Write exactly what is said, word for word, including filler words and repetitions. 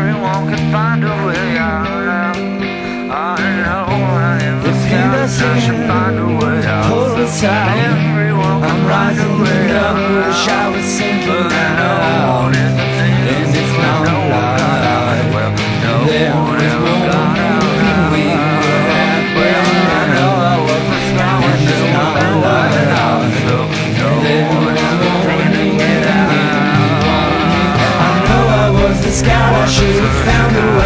everyone can find a way out. I know I should find a way out. Pull aside. Everyone can I'm find a rising way up, out. wish I was sinking But I now, know it's the thing, and it's not no one alive. got out. Well, no There one was ever one got out. we were happy. Well, I know I wasn't strong And it's until not I found alive. out. So no There one was ever one tried to get out. I know I was the scout, I should have found a way.